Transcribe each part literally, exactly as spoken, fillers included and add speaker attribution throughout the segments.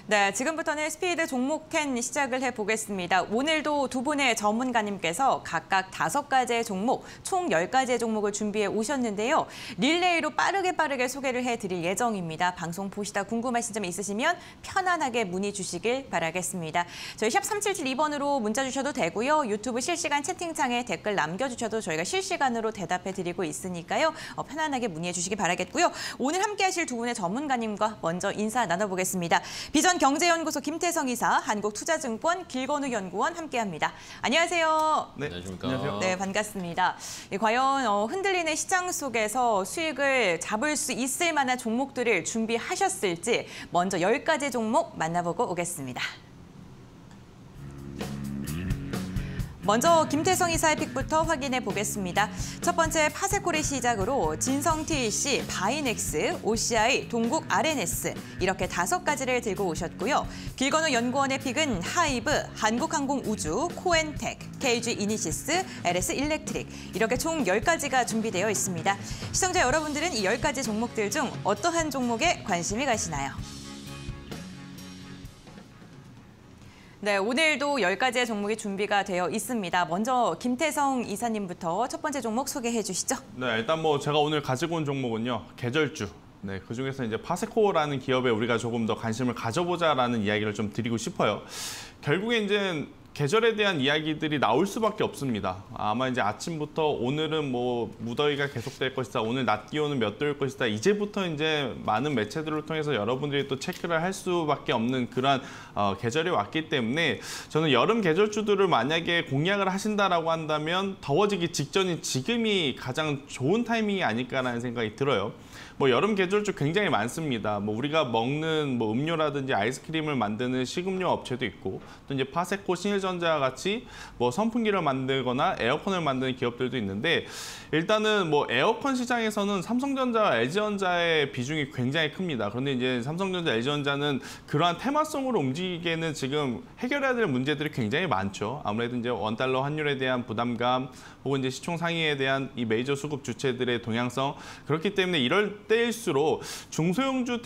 Speaker 1: 네, 지금부터는 스피드 종목 텐 시작을 해보겠습니다. 오늘도 두 분의 전문가님께서 각각 다섯 가지의 종목, 총 열 가지의 종목을 준비해 오셨는데요. 릴레이로 빠르게 빠르게 소개를 해드릴 예정입니다. 방송 보시다 궁금하신 점 있으시면 편안하게 문의 주시길 바라겠습니다. 저희 샵 삼칠칠이 번으로 문자 주셔도 되고요. 유튜브 실시간 채팅창에 댓글 남겨주셔도 저희가 실시간으로 대답해드리고 있으니까요. 어, 편안하게 문의해 주시기 바라겠고요. 오늘 함께하실 두 분의 전문가님과 먼저 인사 나눠보겠습니다. 비전 경제연구소 김태성 이사, 한국투자증권 길건우 연구원 함께합니다. 안녕하세요.
Speaker 2: 네, 안녕하십니까. 안녕하세요.
Speaker 1: 네, 반갑습니다. 예, 과연 어, 흔들리는 시장 속에서 수익을 잡을 수 있을 만한 종목들을 준비하셨을지 먼저 열 가지 종목 만나보고 오겠습니다. 먼저 김태성 이사의 픽부터 확인해 보겠습니다. 첫 번째 파세코를 시작으로 진성 티이씨, 바이넥스, 오씨아이, 동국 알엔에스 이렇게 다섯 가지를 들고 오셨고요. 길건우 연구원의 픽은 하이브, 한국항공우주, 코엔텍, 케이지 이니시스, 엘에스 일렉트릭 이렇게 총 열 가지가 준비되어 있습니다. 시청자 여러분들은 이 열 가지 종목들 중 어떠한 종목에 관심이 가시나요? 네, 오늘도 열 가지의 종목이 준비가 되어 있습니다. 먼저 김태성 이사님부터 첫 번째 종목 소개해 주시죠.
Speaker 2: 네, 일단 뭐 제가 오늘 가지고 온 종목은요. 계절주. 네, 그중에서 이제 파세코라는 기업에 우리가 조금 더 관심을 가져보자라는 이야기를 좀 드리고 싶어요. 결국에 이제 계절에 대한 이야기들이 나올 수밖에 없습니다. 아마 이제 아침부터 오늘은 뭐 무더위가 계속될 것이다. 오늘 낮 기온은 몇 도일 것이다. 이제부터 이제 많은 매체들을 통해서 여러분들이 또 체크를 할 수밖에 없는 그러한 어, 계절이 왔기 때문에 저는 여름 계절주들을 만약에 공략을 하신다라고 한다면 더워지기 직전인 지금이 가장 좋은 타이밍이 아닐까라는 생각이 들어요. 뭐 여름 계절주 굉장히 많습니다. 뭐 우리가 먹는 뭐 음료라든지 아이스크림을 만드는 식음료 업체도 있고 또 이제 파세코, 신일전자 같이 뭐 선풍기를 만들거나 에어컨을 만드는 기업들도 있는데 일단은 뭐 에어컨 시장에서는 삼성전자와 엘지전자의 비중이 굉장히 큽니다. 그런데 이제 삼성전자, 엘지전자는 그러한 테마성으로 움직이기에는 지금 해결해야 될 문제들이 굉장히 많죠. 아무래도 이제 원달러 환율에 대한 부담감 혹은 이제 시총 상위에 대한 이 메이저 수급 주체들의 동향성 그렇기 때문에 이럴 때일수록 중소형주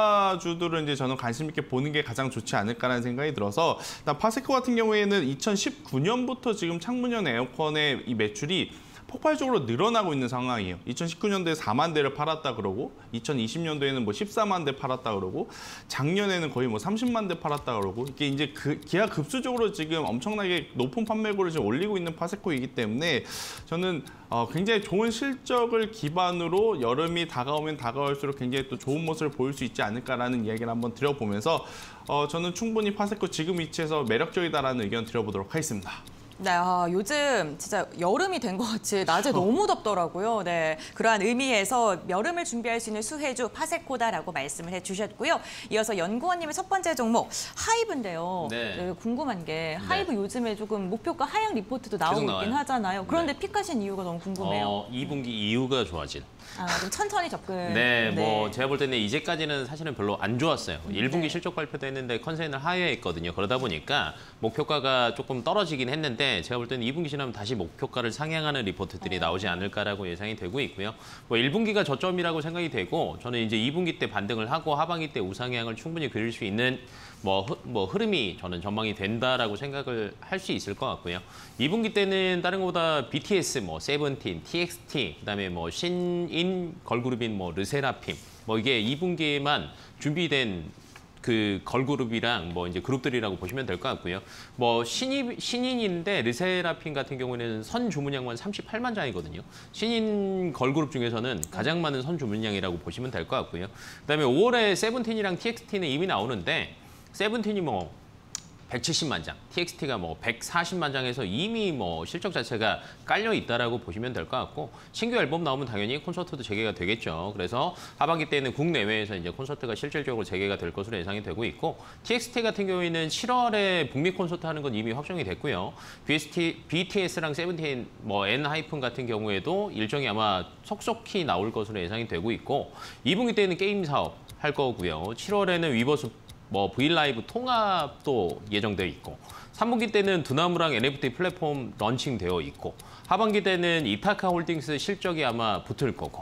Speaker 2: 테마주들은 이제 저는 관심 있게 보는 게 가장 좋지 않을까라는 생각이 들어서 일단 파세코 같은 경우에는 이천십구 년부터 지금 창문형 에어컨의 이 매출이 폭발적으로 늘어나고 있는 상황이에요. 이천십구 년도에 사만 대를 팔았다 그러고 이천이십 년도에는 뭐 십사만 대 팔았다 그러고 작년에는 거의 뭐 삼십만 대 팔았다 그러고 이게 이제 그 기하급수적으로 지금 엄청나게 높은 판매고를 지금 올리고 있는 파세코이기 때문에 저는 어 굉장히 좋은 실적을 기반으로 여름이 다가오면 다가올수록 굉장히 또 좋은 모습을 보일 수 있지 않을까라는 이야기를 한번 드려보면서 어 저는 충분히 파세코 지금 위치에서 매력적이다라는 의견 드려보도록 하겠습니다.
Speaker 1: 네, 아, 요즘 진짜 여름이 된 것 같이 낮에 너무 덥더라고요. 네, 그러한 의미에서 여름을 준비할 수 있는 수혜주 파세코다라고 말씀을 해주셨고요. 이어서 연구원님의 첫 번째 종목 하이브인데요.
Speaker 3: 네.
Speaker 1: 네, 궁금한 게 하이브 네. 요즘에 조금 목표가 하향 리포트도 나오고 있긴 하잖아요. 그런데 네. 픽하신 이유가 너무 궁금해요.
Speaker 3: 어, 이 분기 이유가 좋아진.
Speaker 1: 아, 좀 천천히 접근.
Speaker 3: 네, 네, 뭐 제가 볼 때는 이제까지는 사실은 별로 안 좋았어요.
Speaker 1: 네.
Speaker 3: 일 분기 실적 발표도 했는데 컨센을 하회했거든요. 그러다 보니까 목표가가 조금 떨어지긴 했는데 제가 볼 때는 이 분기 지나면 다시 목표가를 상향하는 리포트들이 나오지 않을까라고 예상이 되고 있고요. 뭐 일 분기가 저점이라고 생각이 되고 저는 이제 이 분기 때 반등을 하고 하반기 때 우상향을 충분히 그릴 수 있는 뭐, 흐, 뭐 흐름이 저는 전망이 된다라고 생각을 할 수 있을 것 같고요. 이 분기 때는 다른 것보다 비티에스, 뭐 세븐틴, 티엑스티, 그다음에 뭐 신인 걸그룹인 뭐 르세라핌, 뭐 이게 이 분기에만 준비된 그 걸그룹이랑 뭐 이제 그룹들이라고 보시면 될 것 같고요. 뭐 신인 신인인데 르세라핌 같은 경우에는 선 주문량만 삼십팔만 장이거든요. 신인 걸그룹 중에서는 가장 많은 선 주문량이라고 보시면 될 것 같고요. 그다음에 오월에 세븐틴이랑 티엑스티는 이미 나오는데 세븐틴이 뭐 백칠십만 장, 티엑스티가 뭐 백사십만 장에서 이미 뭐 실적 자체가 깔려 있다라고 보시면 될 것 같고 신규 앨범 나오면 당연히 콘서트도 재개가 되겠죠. 그래서 하반기 때는 국내외에서 이제 콘서트가 실질적으로 재개가 될 것으로 예상이 되고 있고 티엑스티 같은 경우에는 칠월에 북미 콘서트 하는 건 이미 확정이 됐고요. 비에스티, 비티에스랑 세븐틴, 뭐 엔하이픈 같은 경우에도 일정이 아마 속속히 나올 것으로 예상이 되고 있고 이 분기 때는 게임 사업 할 거고요. 칠월에는 위버스 뭐 브이라이브 통합도 예정되어 있고 삼 분기 때는 두나무랑 엔에프티 플랫폼 런칭되어 있고 하반기 때는 이타카 홀딩스 실적이 아마 붙을 거고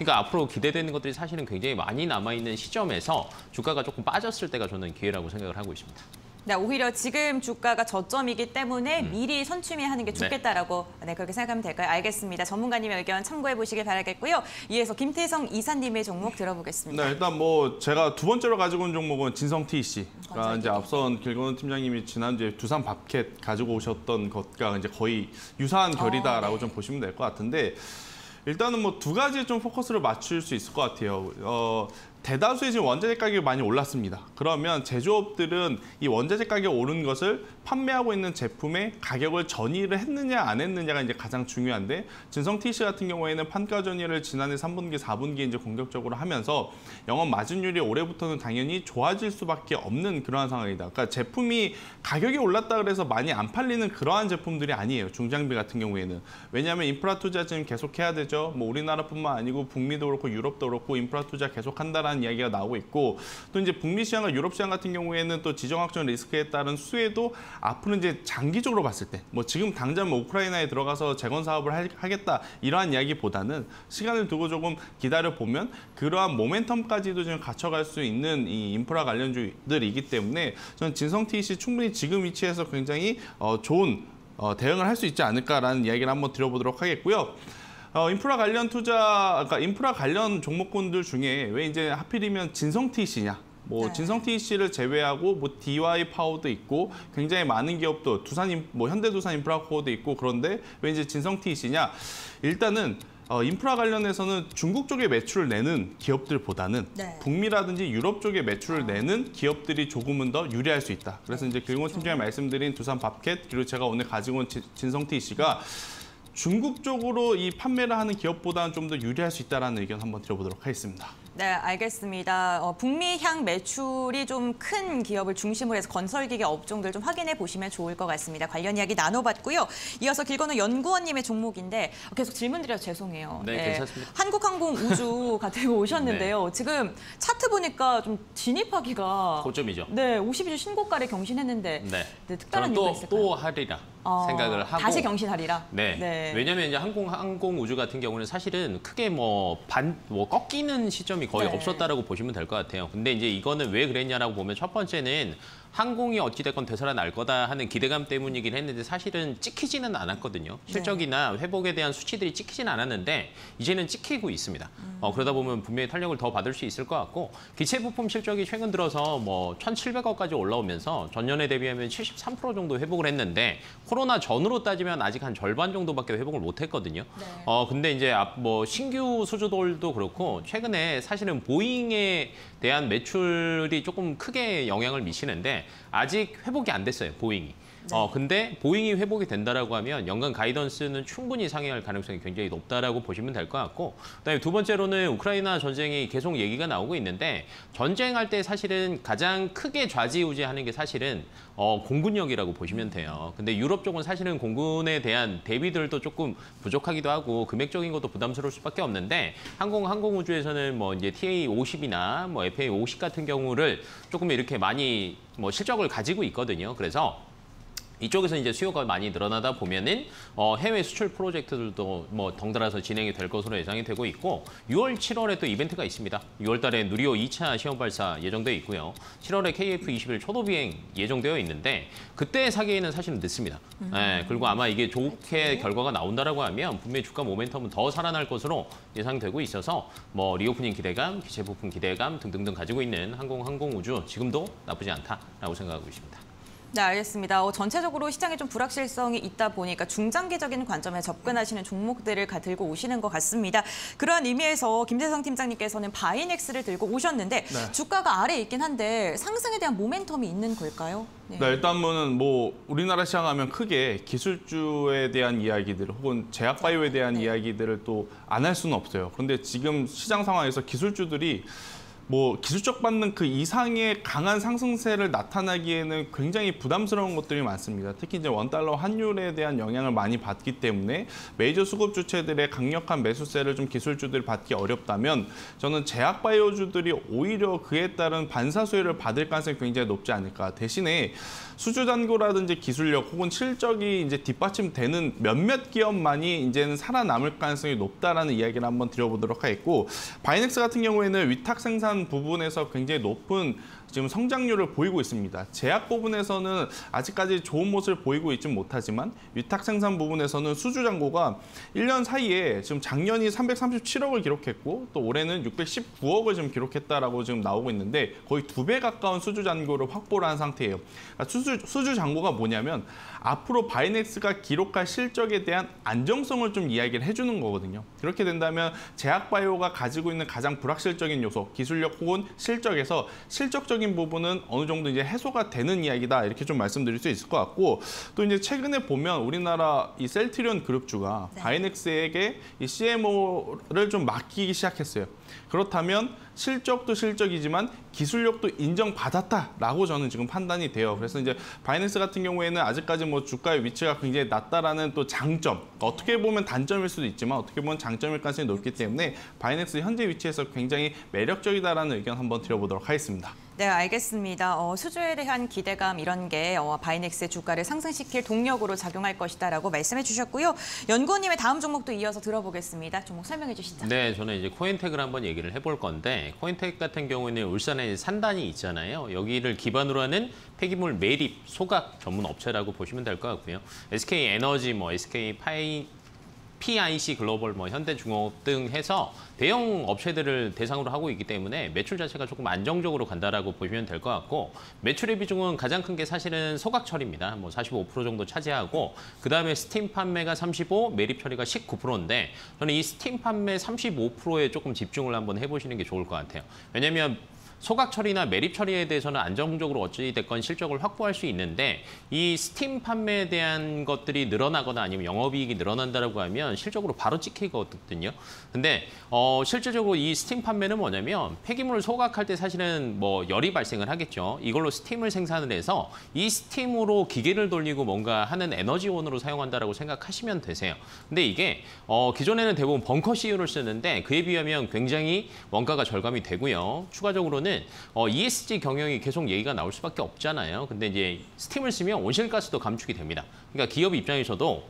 Speaker 3: 그러니까 앞으로 기대되는 것들이 사실은 굉장히 많이 남아있는 시점에서 주가가 조금 빠졌을 때가 저는 기회라고 생각을 하고 있습니다.
Speaker 1: 네, 오히려 지금 주가가 저점이기 때문에
Speaker 3: 음.
Speaker 1: 미리 선취매하는 게 좋겠다라고 네, 그렇게 생각하면 될까요? 알겠습니다. 전문가님의 의견 참고해 보시길 바라겠고요. 이어서 김태성 이사님의 종목 들어보겠습니다.
Speaker 2: 네, 일단 뭐 제가 두 번째로 가지고 온 종목은 진성 티씨. 그러니까 이제 앞선 길건우 팀장님이 지난주에 두산 밥캣 가지고 오셨던 것과 이제 거의 유사한 결이다라고
Speaker 1: 어, 네.
Speaker 2: 좀 보시면 될 것 같은데 일단은 뭐 두 가지에 좀 포커스를 맞출 수 있을 것 같아요. 어, 대다수의 지금 원자재 가격이 많이 올랐습니다. 그러면 제조업들은 이 원자재 가격이 오른 것을 판매하고 있는 제품의 가격을 전이를 했느냐 안 했느냐가 이제 가장 중요한데 진성 티씨 같은 경우에는 판가 전이를 지난해 삼 분기, 사 분기에 이제 공격적으로 하면서 영업 마진율이 올해부터는 당연히 좋아질 수밖에 없는 그러한 상황이다. 그러니까 제품이 가격이 올랐다 그래서 많이 안 팔리는 그러한 제품들이 아니에요. 중장비 같은 경우에는. 왜냐하면 인프라 투자 지금 계속해야 되죠. 뭐 우리나라뿐만 아니고 북미도 그렇고 유럽도 그렇고 인프라 투자 계속한다라는 이야기가 나오고 있고 또 이제 북미 시장과 유럽 시장 같은 경우에는 또 지정학적 리스크에 따른 수혜도 앞으로 이제 장기적으로 봤을 때 뭐 지금 당장 뭐 우크라이나에 들어가서 재건 사업을 하겠다 이러한 이야기보다는 시간을 두고 조금 기다려 보면 그러한 모멘텀까지도 지금 갖춰갈 수 있는 이 인프라 관련주들이기 때문에 저는 진성 티씨 충분히 지금 위치에서 굉장히 어, 좋은 어, 대응을 할 수 있지 않을까라는 이야기를 한번 드려보도록 하겠고요. 어, 인프라 관련 투자, 그러니까 인프라 관련 종목군들 중에 왜 이제 하필이면 진성 티씨냐? 뭐
Speaker 1: 네.
Speaker 2: 진성 티씨를 제외하고 뭐 디와이 파워도 있고 굉장히 많은 기업도 두산, 뭐 현대두산 인프라코어도 있고 그런데 왜 이제 진성 티씨냐? 일단은 어, 인프라 관련해서는 중국 쪽에 매출을 내는 기업들보다는
Speaker 1: 네.
Speaker 2: 북미라든지 유럽 쪽에 매출을 내는 기업들이 조금은 더 유리할 수 있다. 그래서 이제 길건우 팀장이 말씀드린 두산 밥캣 그리고 제가 오늘 가지고 온 진성 티씨가 중국 쪽으로 이 판매를 하는 기업보다는 좀 더 유리할 수 있다는 의견 한번 드려보도록 하겠습니다.
Speaker 1: 네, 알겠습니다. 어, 북미향 매출이 좀 큰 기업을 중심으로 해서 건설기계 업종들 좀 확인해 보시면 좋을 것 같습니다. 관련 이야기 나눠봤고요. 이어서 길건우 연구원님의 종목인데 계속 질문 드려서 죄송해요.
Speaker 3: 네, 괜찮습니다.
Speaker 1: 한국항공우주 가지고 오셨는데요.
Speaker 3: 네.
Speaker 1: 지금 차트 보니까 좀 진입하기가
Speaker 3: 고점이죠.
Speaker 1: 네, 오십이 주 신고가를 경신했는데
Speaker 3: 네.
Speaker 1: 네, 특별한
Speaker 3: 저는
Speaker 1: 이유가
Speaker 3: 또,
Speaker 1: 있을까요?
Speaker 3: 또 하리라
Speaker 1: 어,
Speaker 3: 생각을 하고
Speaker 1: 다시 경신하리라.
Speaker 3: 네.
Speaker 1: 네.
Speaker 3: 왜냐하면 이제 항공 항공 우주 같은 경우는 사실은 크게 뭐 반 뭐 꺾이는 시점이 거의
Speaker 1: 네.
Speaker 3: 없었다라고 보시면 될 것 같아요. 근데 이제 이거는 왜 그랬냐라고 보면 첫 번째는 항공이 어찌됐건 되살아날 거다 하는 기대감 때문이긴 했는데 사실은 찍히지는 않았거든요. 실적이나 회복에 대한 수치들이 찍히지는 않았는데 이제는 찍히고 있습니다.
Speaker 1: 음.
Speaker 3: 어, 그러다 보면 분명히 탄력을 더 받을 수 있을 것 같고 기체 부품 실적이 최근 들어서 뭐 천칠백억까지 올라오면서 전년에 대비하면 칠십삼 퍼센트 정도 회복을 했는데 코로나 전으로 따지면 아직 한 절반 정도밖에 회복을 못했거든요.
Speaker 1: 네.
Speaker 3: 어, 근데 이제 앞 뭐 신규 수주들도 그렇고 최근에 사실은 보잉에 대한 매출이 조금 크게 영향을 미치는데 아직 회복이 안 됐어요, 보잉이. 어, 근데 보잉이 회복이 된다라고 하면 연간 가이던스는 충분히 상회할 가능성이 굉장히 높다라고 보시면 될 것 같고 그다음에 두 번째로는 우크라이나 전쟁이 계속 얘기가 나오고 있는데 전쟁할 때 사실은 가장 크게 좌지우지하는 게 사실은 어, 공군력이라고 보시면 돼요. 근데 유럽 쪽은 사실은 공군에 대한 대비들도 조금 부족하기도 하고 금액적인 것도 부담스러울 수밖에 없는데 항공 항공우주에서는 뭐 이제 티에이 오십이나 뭐 에프에이 오십 같은 경우를 조금 이렇게 많이 뭐 실적을 가지고 있거든요. 그래서 이쪽에서 이제 수요가 많이 늘어나다 보면은 어, 해외 수출 프로젝트들도 뭐 덩달아서 진행이 될 것으로 예상이 되고 있고 유월, 칠월에 또 이벤트가 있습니다. 유월 달에 누리호 이 차 시험 발사 예정돼 있고요. 칠월에 케이에프 이십일 초도 비행 예정되어 있는데 그때 사기에는 사실은 늦습니다. 음. 네, 그리고 아마 이게 좋게 결과가 나온다라고 하면 분명히 주가 모멘텀은 더 살아날 것으로 예상되고 있어서 뭐 리오프닝 기대감, 기체 부품 기대감 등등등 가지고 있는 항공 항공우주 지금도 나쁘지 않다라고 생각하고 있습니다.
Speaker 1: 네, 알겠습니다. 어, 전체적으로 시장에 좀 불확실성이 있다 보니까 중장기적인 관점에 접근하시는 종목들을 가 들고 오시는 것 같습니다. 그러한 의미에서 김태성 팀장님께서는 바이넥스를 들고 오셨는데
Speaker 2: 네.
Speaker 1: 주가가 아래에 있긴 한데 상승에 대한 모멘텀이 있는 걸까요? 네.
Speaker 2: 네, 일단은 뭐 우리나라 시장 하면 크게 기술주에 대한 이야기들 혹은 제약바이오에 대한
Speaker 1: 네.
Speaker 2: 이야기들을 또 안 할 수는 없어요. 그런데 지금 시장 상황에서 기술주들이 뭐 기술적 반등 그 이상의 강한 상승세를 나타나기에는 굉장히 부담스러운 것들이 많습니다. 특히 이제 원달러 환율에 대한 영향을 많이 받기 때문에 메이저 수급 주체들의 강력한 매수세를 좀 기술주들이 받기 어렵다면 저는 제약바이오주들이 오히려 그에 따른 반사 수혜를 받을 가능성이 굉장히 높지 않을까. 대신에 수주 잔고라든지 기술력 혹은 실적이 이제 뒷받침되는 몇몇 기업만이 이제는 살아남을 가능성이 높다라는 이야기를 한번 드려보도록 하겠고, 바이넥스 같은 경우에는 위탁 생산 부분에서 굉장히 높은 지금 성장률을 보이고 있습니다. 제약 부분에서는 아직까지 좋은 모습을 보이고 있지는 못하지만 위탁 생산 부분에서는 수주 잔고가 일 년 사이에 지금 작년이 삼백삼십칠억을 기록했고 또 올해는 육백십구억을 지금 기록했다라고 지금 나오고 있는데 거의 두 배 가까운 수주 잔고를 확보를 한 상태예요. 그러니까 수주, 수주 잔고가 뭐냐면 앞으로 바이넥스가 기록할 실적에 대한 안정성을 좀 이야기를 해주는 거거든요. 그렇게 된다면 제약바이오가 가지고 있는 가장 불확실적인 요소, 기술력 혹은 실적에서 실적적인 부분은 어느 정도 이제 해소가 되는 이야기다, 이렇게 좀 말씀드릴 수 있을 것 같고, 또 이제 최근에 보면 우리나라 이 셀트리온 그룹주가 네. 바이넥스에게 이 씨엠오를 좀 맡기기 시작했어요. 그렇다면 실적도 실적이지만 기술력도 인정받았다라고 저는 지금 판단이 돼요. 그래서 이제 바이넥스 같은 경우에는 아직까지 뭐 주가의 위치가 굉장히 낮다라는 또 장점, 어떻게 보면 단점일 수도 있지만 어떻게 보면 장점일 가능성이 높기 때문에 바이넥스 현재 위치에서 굉장히 매력적이다라는 의견 한번 드려보도록 하겠습니다.
Speaker 1: 네, 알겠습니다. 어, 수주에 대한 기대감 이런 게 어, 바이넥스의 주가를 상승시킬 동력으로 작용할 것이다라고 말씀해 주셨고요. 연구원님의 다음 종목도 이어서 들어보겠습니다. 종목 설명해 주시죠.
Speaker 3: 네, 저는 이제 코인텍을 한번 얘기를 해볼 건데, 코인텍 같은 경우에는 울산에 산단이 있잖아요. 여기를 기반으로 하는 폐기물 매립, 소각 전문 업체라고 보시면 될 것 같고요. 에스케이에너지, 뭐 에스케이파이 피아이씨 글로벌, 뭐 현대중공업 등 해서 대형 업체들을 대상으로 하고 있기 때문에 매출 자체가 조금 안정적으로 간다라고 보시면 될 것 같고, 매출의 비중은 가장 큰 게 사실은 소각 처리입니다. 뭐 사십오 퍼센트 정도 차지하고, 그 다음에 스팀 판매가 삼십오, 매립 처리가 십구 퍼센트인데 저는 이 스팀 판매 삼십오 퍼센트에 조금 집중을 한번 해보시는 게 좋을 것 같아요. 왜냐하면 소각 처리나 매립 처리에 대해서는 안정적으로 어찌됐건 실적을 확보할 수 있는데, 이 스팀 판매에 대한 것들이 늘어나거나 아니면 영업이익이 늘어난다고 하면 실적으로 바로 찍히거든요. 근데 어, 실질적으로 이 스팀 판매는 뭐냐면 폐기물을 소각할 때 사실은 뭐 열이 발생을 하겠죠. 이걸로 스팀을 생산을 해서 이 스팀으로 기계를 돌리고 뭔가 하는 에너지원으로 사용한다라고 생각하시면 되세요. 근데 이게 어, 기존에는 대부분 벙커 씨유를 쓰는데 그에 비하면 굉장히 원가가 절감이 되고요. 추가적으로는 어, 이에스지 경영이 계속 얘기가 나올 수밖에 없잖아요. 근데 이제 스팀을 쓰면 온실가스도 감축이 됩니다. 그러니까 기업 입장에서도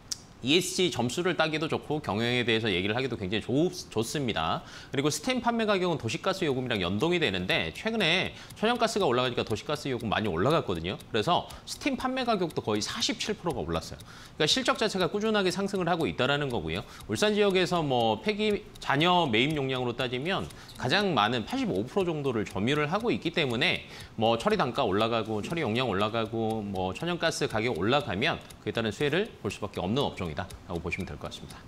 Speaker 3: 이에스지 점수를 따기도 좋고 경영에 대해서 얘기를 하기도 굉장히 좋, 좋습니다. 그리고 스팀 판매 가격은 도시가스 요금이랑 연동이 되는데 최근에 천연가스가 올라가니까 도시가스 요금 많이 올라갔거든요. 그래서 스팀 판매 가격도 거의 사십칠 퍼센트가 올랐어요. 그러니까 실적 자체가 꾸준하게 상승을 하고 있다는 거고요. 울산 지역에서 뭐 폐기 잔여 매입 용량으로 따지면 가장 많은 팔십오 퍼센트 정도를 점유를 하고 있기 때문에 뭐 처리 단가 올라가고 처리 용량 올라가고 뭐 천연가스 가격 올라가면 그에 따른 수혜를 볼 수밖에 없는 업종이다 라고 보시면 될 것 같습니다.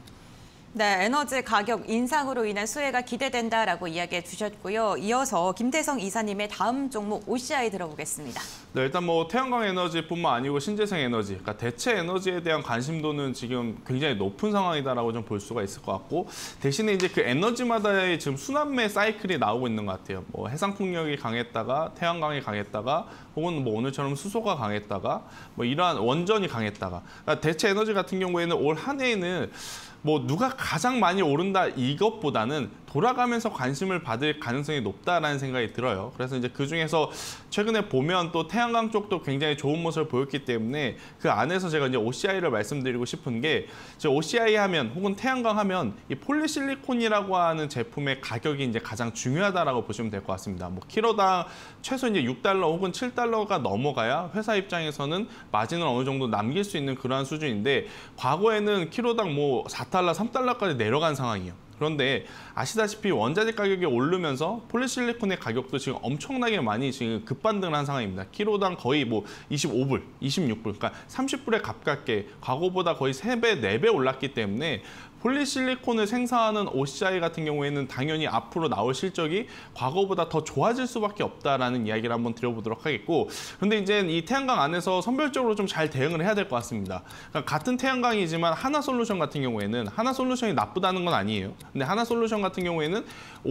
Speaker 1: 네, 에너지 가격 인상으로 인한 수혜가 기대된다라고 이야기해 주셨고요. 이어서 김태성 이사님의 다음 종목 오씨아이 들어보겠습니다.
Speaker 2: 네, 일단 뭐 태양광 에너지뿐만 아니고 신재생 에너지, 그러니까 대체 에너지에 대한 관심도는 지금 굉장히 높은 상황이다라고 좀 볼 수가 있을 것 같고, 대신에 이제 그 에너지마다의 지금 순환매 사이클이 나오고 있는 것 같아요. 뭐 해상 풍력이 강했다가 태양광이 강했다가 혹은 뭐 오늘처럼 수소가 강했다가 뭐 이러한 원전이 강했다가, 그러니까 대체 에너지 같은 경우에는 올 한 해에는 뭐 누가 가장 많이 오른다 이것보다는 돌아가면서 관심을 받을 가능성이 높다라는 생각이 들어요. 그래서 이제 그중에서 최근에 보면 또 태양광 쪽도 굉장히 좋은 모습을 보였기 때문에 그 안에서 제가 이제 오씨아이를 말씀드리고 싶은 게, 이제 오씨아이 하면 혹은 태양광 하면 이 폴리실리콘이라고 하는 제품의 가격이 이제 가장 중요하다라고 보시면 될 것 같습니다. 뭐 키로당 최소 이제 육 달러 혹은 칠 달러가 넘어가야 회사 입장에서는 마진을 어느 정도 남길 수 있는 그러한 수준인데, 과거에는 키로당 뭐 사 달러, 삼 달러까지 내려간 상황이에요. 그런데 아시다시피 원자재 가격이 오르면서 폴리실리콘의 가격도 지금 엄청나게 많이 지금 급반등을 한 상황입니다. 키로당 거의 뭐 이십오 불, 이십육 불, 그러니까 삼십 불에 가깝게 과거보다 거의 세 배, 네 배 올랐기 때문에 폴리실리콘을 생산하는 오씨아이 같은 경우에는 당연히 앞으로 나올 실적이 과거보다 더 좋아질 수밖에 없다라는 이야기를 한번 드려보도록 하겠고, 근데 이제 이 태양광 안에서 선별적으로 좀 잘 대응을 해야 될 것 같습니다. 그러니까 같은 태양광이지만 하나솔루션 같은 경우에는 하나솔루션이 나쁘다는 건 아니에요. 근데 하나솔루션 같은 경우에는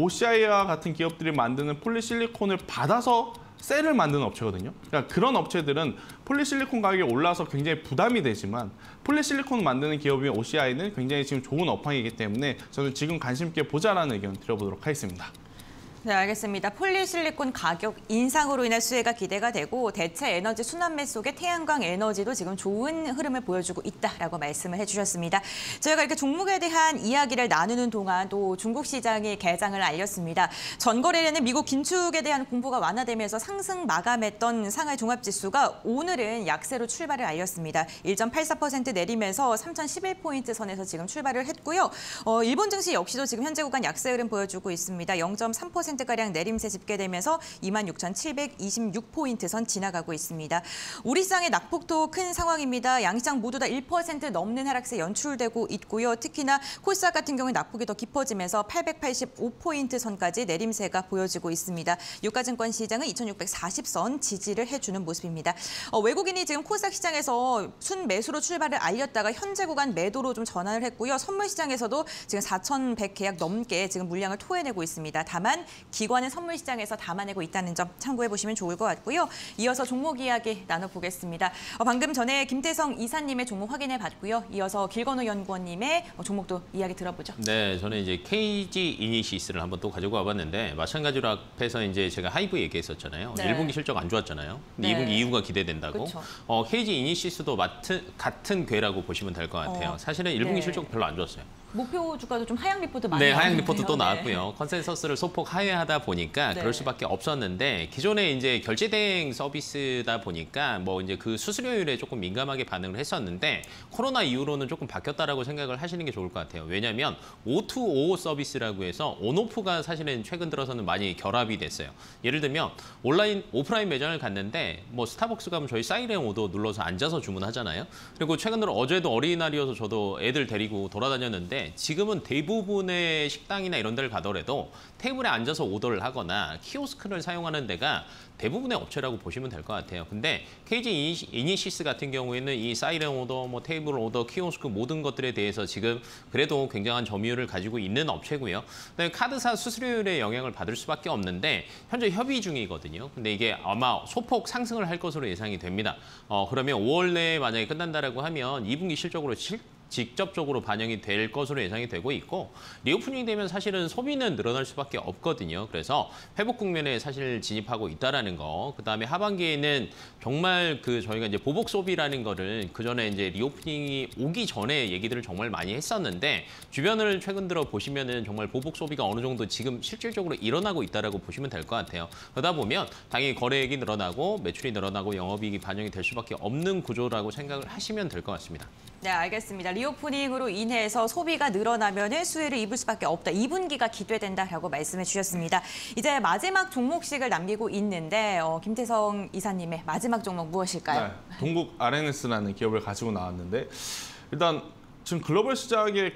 Speaker 2: 오씨아이와 같은 기업들이 만드는 폴리실리콘을 받아서 셀을 만드는 업체거든요. 그러니까 그런 업체들은 폴리실리콘 가격이 올라서 굉장히 부담이 되지만 폴리실리콘 만드는 기업인 오씨아이는 굉장히 지금 좋은 업황이기 때문에 저는 지금 관심 있게 보자라는 의견 드려보도록 하겠습니다.
Speaker 1: 네, 알겠습니다. 폴리실리콘 가격 인상으로 인한 수혜가 기대가 되고 대체 에너지 순환매 속에 태양광 에너지도 지금 좋은 흐름을 보여주고 있다라고 말씀을 해주셨습니다. 저희가 이렇게 종목에 대한 이야기를 나누는 동안 또 중국 시장이 개장을 알렸습니다. 전거래일에는 미국 긴축에 대한 공포가 완화되면서 상승 마감했던 상하이 종합지수가 오늘은 약세로 출발을 알렸습니다. 일 점 팔사 퍼센트 내리면서 삼천십일 포인트 선에서 지금 출발을 했고요. 어, 일본 증시 역시도 지금 현재 구간 약세 흐름 보여주고 있습니다. 영 점 삼 퍼센트 가량 내림세 집계되면서 이만 육천칠백이십육 포인트 선 지나가고 있습니다. 우리 시장의 낙폭도 큰 상황입니다. 양시장 모두 다 일 퍼센트 넘는 하락세 연출되고 있고요. 특히나 코스닥 같은 경우에 낙폭이 더 깊어지면서 팔백팔십오 포인트 선까지 내림세가 보여지고 있습니다. 유가증권 시장은 이천육백사십 선 지지를 해주는 모습입니다. 어, 외국인이 지금 코스닥 시장에서 순매수로 출발을 알렸다가 현재 구간 매도로 좀 전환을 했고요. 선물 시장에서도 지금 사천백 계약 넘게 지금 물량을 토해내고 있습니다. 다만 기관은 선물 시장에서 담아내고 있다는 점 참고해 보시면 좋을 것 같고요. 이어서 종목 이야기 나눠보겠습니다. 어, 방금 전에 김태성 이사님의 종목 확인해 봤고요. 이어서 길건우 연구원님의 어, 종목도 이야기 들어보죠.
Speaker 3: 네, 저는 이제 케이지 이니시스를 한번 또 가지고 와봤는데 마찬가지로 앞에서 이제 제가 하이브 얘기했었잖아요.
Speaker 1: 네.
Speaker 3: 일 분기 실적 안 좋았잖아요. 근데
Speaker 1: 네.
Speaker 3: 이 분기 이후가 기대된다고.
Speaker 1: 그쵸.
Speaker 3: 어, 케이지 이니시스도 같은 같은 궤라고 보시면 될 것 같아요.
Speaker 1: 어,
Speaker 3: 사실은 일 분기
Speaker 1: 네.
Speaker 3: 실적 별로 안 좋았어요.
Speaker 1: 목표 주가도 좀 하향 리포트 많이
Speaker 3: 네, 하향
Speaker 1: 나왔는데요.
Speaker 3: 리포트 또
Speaker 1: 네.
Speaker 3: 나왔고요. 컨센서스를 소폭 하회하다 보니까
Speaker 1: 네.
Speaker 3: 그럴 수밖에 없었는데 기존에 이제 결제 대행 서비스다 보니까 뭐 이제 그 수수료율에 조금 민감하게 반응을 했었는데 코로나 이후로는 조금 바뀌었다라고 생각을 하시는 게 좋을 것 같아요. 왜냐하면 오투오 서비스라고 해서 온오프가 사실은 최근 들어서는 많이 결합이 됐어요. 예를 들면 온라인 오프라인 매장을 갔는데 뭐 스타벅스 가면 저희 사이렌 오더 눌러서 앉아서 주문하잖아요. 그리고 최근 들어 어제도 어린이날이어서 저도 애들 데리고 돌아다녔는데 지금은 대부분의 식당이나 이런 데를 가더라도 테이블에 앉아서 오더를 하거나 키오스크를 사용하는 데가 대부분의 업체라고 보시면 될 것 같아요. 근데 케이지 이니시스 같은 경우에는 이 사이렌 오더, 뭐 테이블 오더, 키오스크 모든 것들에 대해서 지금 그래도 굉장한 점유율을 가지고 있는 업체고요. 그다음에 카드사 수수료율에 영향을 받을 수밖에 없는데 현재 협의 중이거든요. 근데 이게 아마 소폭 상승을 할 것으로 예상이 됩니다. 어, 그러면 오월 내에 만약에 끝난다라고 하면 이 분기 실적으로 실 직접적으로 반영이 될 것으로 예상이 되고 있고 리오프닝 되면 사실은 소비는 늘어날 수밖에 없거든요. 그래서 회복 국면에 사실 진입하고 있다라는 거. 그다음에 하반기에는 정말 그 저희가 이제 보복 소비라는 거를 그 전에 이제 리오프닝이 오기 전에 얘기들을 정말 많이 했었는데 주변을 최근 들어 보시면은 정말 보복 소비가 어느 정도 지금 실질적으로 일어나고 있다라고 보시면 될 것 같아요. 그러다 보면 당연히 거래액이 늘어나고 매출이 늘어나고 영업이익이 반영이 될 수밖에 없는 구조라고 생각을 하시면 될 것 같습니다.
Speaker 1: 네, 알겠습니다. 리오프닝으로 인해서 소비가 늘어나면 수혜를 입을 수밖에 없다. 이 분기가 기대된다라고 말씀해 주셨습니다. 이제 마지막 종목식을 남기고 있는데 어, 김태성 이사님의 마지막 종목 무엇일까요?
Speaker 2: 네, 동국 알엔에스라는 기업을 가지고 나왔는데 일단 지금 글로벌 시장의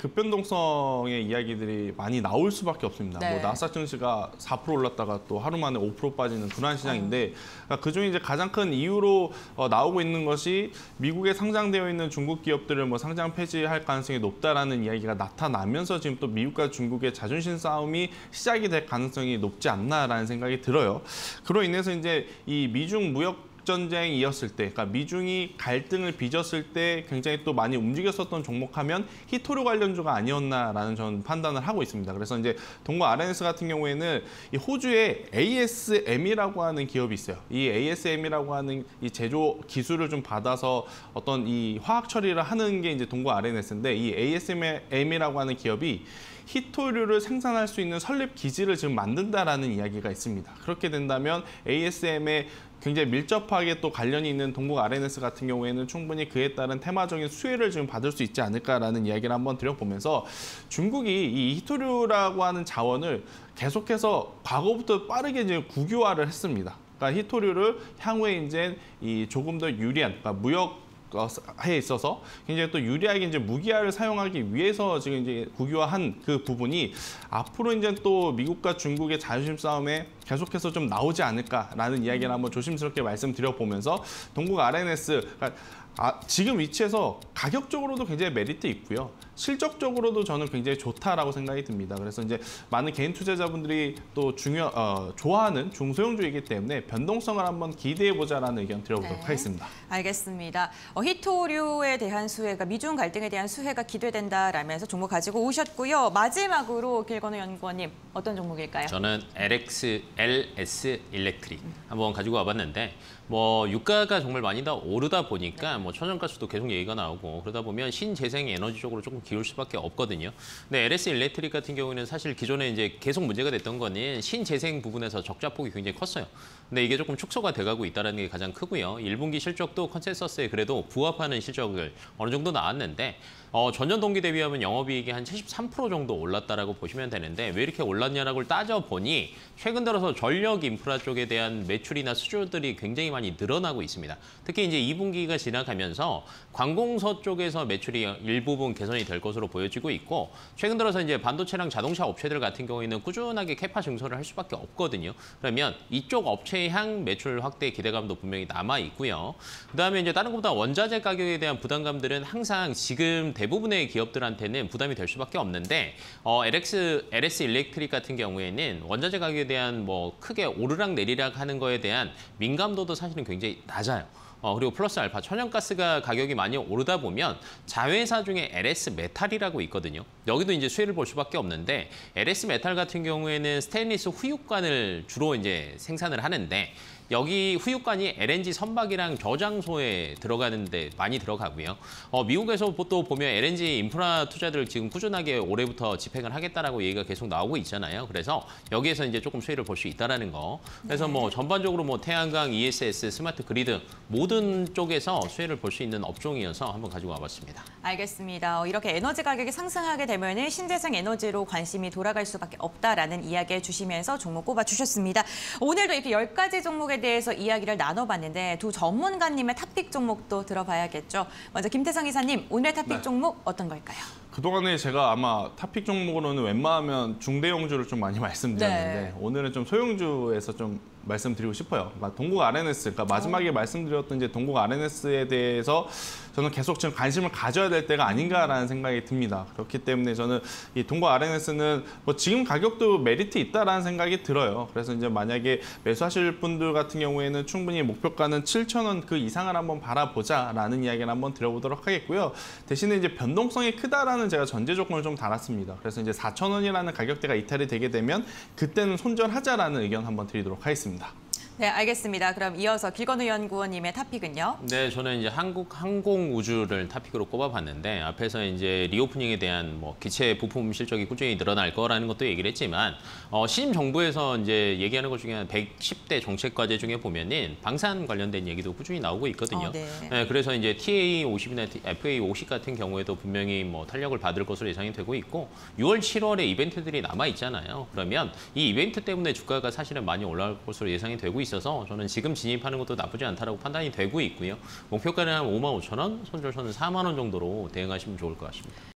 Speaker 2: 급변동성의 이야기들이 많이 나올 수밖에 없습니다.
Speaker 1: 네.
Speaker 2: 뭐 나스닥 증시가 사 퍼센트 올랐다가 또 하루 만에 오 퍼센트 빠지는 불안 시장인데 그러니까 그중에 이제 가장 큰 이유로 어, 나오고 있는 것이 미국에 상장되어 있는 중국 기업들을 뭐 상장 폐지할 가능성이 높다라는 이야기가 나타나면서 지금 또 미국과 중국의 자존심 싸움이 시작이 될 가능성이 높지 않나라는 생각이 들어요. 그로 인해서 이제 이 미중 무역 전쟁이었을 때, 그러니까 미중이 갈등을 빚었을 때 굉장히 또 많이 움직였었던 종목하면 히토류 관련주가 아니었나라는 저는 판단을 하고 있습니다. 그래서 이제 동국 알엔에스 같은 경우에는 이 호주의 에이에스엠이라고 하는 기업이 있어요. 이 에이에스엠이라고 하는 이 제조 기술을 좀 받아서 어떤 이 화학 처리를 하는 게 이제 동국 알엔에스인데 이 에이에스엠이라고 하는 기업이 히토류를 생산할 수 있는 설립 기지를 지금 만든다라는 이야기가 있습니다. 그렇게 된다면 에이에스엠에 굉장히 밀접하게 또 관련이 있는 동국 알엔에스 같은 경우에는 충분히 그에 따른 테마적인 수혜를 지금 받을 수 있지 않을까라는 이야기를 한번 드려보면서 중국이 이 히토류라고 하는 자원을 계속해서 과거부터 빠르게 이제 국유화를 했습니다. 그러니까 히토류를 향후에 이제 이 조금 더 유리한, 그러니까 무역 해 있어서 굉장히 또 유리하게 이제 무기화를 사용하기 위해서 지금 이제 국유화한 그 부분이 앞으로 이제 또 미국과 중국의 자존심 싸움에 계속해서 좀 나오지 않을까라는 이야기를 한번 조심스럽게 말씀드려 보면서 동국 알엔에스 아, 지금 위치에서 가격적으로도 굉장히 메리트 있고요. 실적적으로도 저는 굉장히 좋다라고 생각이 듭니다. 그래서 이제 많은 개인 투자자분들이 또 중요 어, 좋아하는 중소형주이기 때문에 변동성을 한번 기대해 보자라는 의견 드려보도록
Speaker 1: 네.
Speaker 2: 하겠습니다.
Speaker 1: 알겠습니다. 어, 히토류에 대한 수혜가 미중 갈등에 대한 수혜가 기대된다라면서 종목 가지고 오셨고요. 마지막으로 길건우 연구원님 어떤 종목일까요?
Speaker 3: 저는 엘엑스, 엘에스 일렉트릭 한번 가지고 와봤는데 뭐 유가가 정말 많이 다 오르다 보니까 뭐 천연가스도 계속 얘기가 나오고 그러다 보면 신재생 에너지 쪽으로 조금 기울 수밖에 없거든요. 근데 엘에스 일렉트릭 같은 경우에는 사실 기존에 이제 계속 문제가 됐던 거는 신재생 부분에서 적자폭이 굉장히 컸어요. 근데 이게 조금 축소가 돼가고 있다는 게 가장 크고요. 일 분기 실적도 컨센서스에 그래도 부합하는 실적을 어느 정도 나왔는데 어, 전년 동기 대비하면 영업이익이 한 칠십삼 퍼센트 정도 올랐다라고 보시면 되는데 왜 이렇게 올랐냐라고 따져보니 최근 들어서 전력 인프라 쪽에 대한 매출이나 수주들이 굉장히 많이 늘어나고 있습니다. 특히 이제 이 분기가 지나가면서 관공서 쪽에서 매출이 일부분 개선이 될 것으로 보여지고 있고 최근 들어서 이제 반도체랑 자동차 업체들 같은 경우에는 꾸준하게 캐파 증설을 할 수밖에 없거든요. 그러면 이쪽 업체의 향 매출 확대 기대감도 분명히 남아 있고요. 그다음에 이제 다른 것보다 원자재 가격에 대한 부담감들은 항상 지금 대부분의 기업들한테는 부담이 될 수밖에 없는데 어, 엘엑스, 엘에스 일렉트릭 같은 경우에는 원자재 가격에 대한 뭐 크게 오르락 내리락 하는 거에 대한 민감도도 사실은 굉장히 낮아요. 어, 그리고 플러스 알파 천연가스가 가격이 많이 오르다 보면 자회사 중에 엘에스 메탈이라고 있거든요. 여기도 이제 수혜를 볼 수밖에 없는데 엘에스 메탈 같은 경우에는 스테인리스 후유관을 주로 이제 생산을 하는데 여기 후유관이 엘엔지 선박이랑 저장소에 들어가는데 많이 들어가고요. 어, 미국에서 또 보면 엘엔지 인프라 투자들을 지금 꾸준하게 올해부터 집행을 하겠다라고 얘기가 계속 나오고 있잖아요. 그래서 여기에서 이제 조금 수혜를 볼 수 있다라는 거. 그래서 뭐 전반적으로 뭐 태양광, 이에스에스, 스마트 그리드 모든 쪽에서 수혜를 볼 수 있는 업종이어서 한번 가지고 와봤습니다.
Speaker 1: 알겠습니다. 어, 이렇게 에너지 가격이 상승하게 되면 신재생 에너지로 관심이 돌아갈 수밖에 없다라는 이야기 해주시면서 종목 꼽아주셨습니다. 오늘도 이렇게 열 가지 종목에 대해서 이야기를 나눠봤는데 두 전문가님의 탑픽 종목도 들어봐야겠죠. 먼저 김태성 이사님, 오늘의 탑픽
Speaker 2: 네.
Speaker 1: 종목 어떤 걸까요?
Speaker 2: 그동안에 제가 아마 탑픽 종목으로는 웬만하면 중대형주를 좀 많이 말씀드렸는데
Speaker 1: 네.
Speaker 2: 오늘은 좀 소형주에서 좀 말씀드리고 싶어요. 그러니까 동국 알엔에스, 그러니까 마지막에
Speaker 1: 어.
Speaker 2: 말씀드렸던 이제 동국 알엔에스에 대해서 저는 계속 지금 관심을 가져야 될 때가 아닌가라는 생각이 듭니다. 그렇기 때문에 저는 이 동국 알엔에스는 뭐 지금 가격도 메리트 있다라는 생각이 들어요. 그래서 이제 만약에 매수하실 분들 같은 경우에는 충분히 목표가는 칠천 원 그 이상을 한번 바라보자라는 이야기를 한번 드려보도록 하겠고요. 대신에 이제 변동성이 크다라는 제가 전제 조건을 좀 달았습니다. 그래서 이제 사천 원이라는 가격대가 이탈이 되게 되면 그때는 손절하자라는 의견 한번 드리도록 하겠습니다.
Speaker 1: 네, 알겠습니다. 그럼 이어서 길건우 연구원님의 탑픽은요?
Speaker 3: 네, 저는 이제 한국 항공우주를 탑픽으로 꼽아봤는데 앞에서 이제 리오프닝에 대한 뭐 기체 부품 실적이 꾸준히 늘어날 거라는 것도 얘기를 했지만 어, 신임 정부에서 이제 얘기하는 것 중에 한 백십 대 정책 과제 중에 보면은 방산 관련된 얘기도 꾸준히 나오고 있거든요.
Speaker 1: 어, 네.
Speaker 3: 네, 그래서 이제 티에이 오십이나 에프에이 오십 같은 경우에도 분명히 뭐 탄력을 받을 것으로 예상이 되고 있고 유월, 칠월에 이벤트들이 남아 있잖아요. 그러면 이 이벤트 때문에 주가가 사실은 많이 올라갈 것으로 예상이 되고 있어서 저는 지금 진입하는 것도 나쁘지 않다라고 판단이 되고 있고요. 목표가는 한 오만 오천 원, 손절선은 사만 원 정도로 대응하시면 좋을 것 같습니다.